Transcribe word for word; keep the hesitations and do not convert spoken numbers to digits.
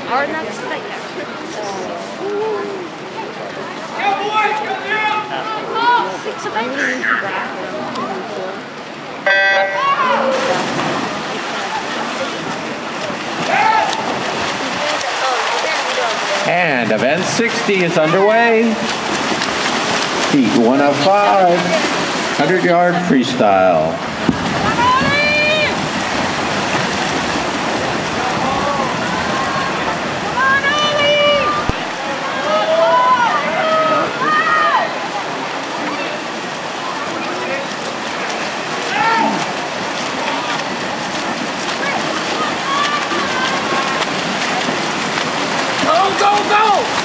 Our next thing. Six And event sixty is underway. Heat one of five, hundred yard freestyle. Go, go, go!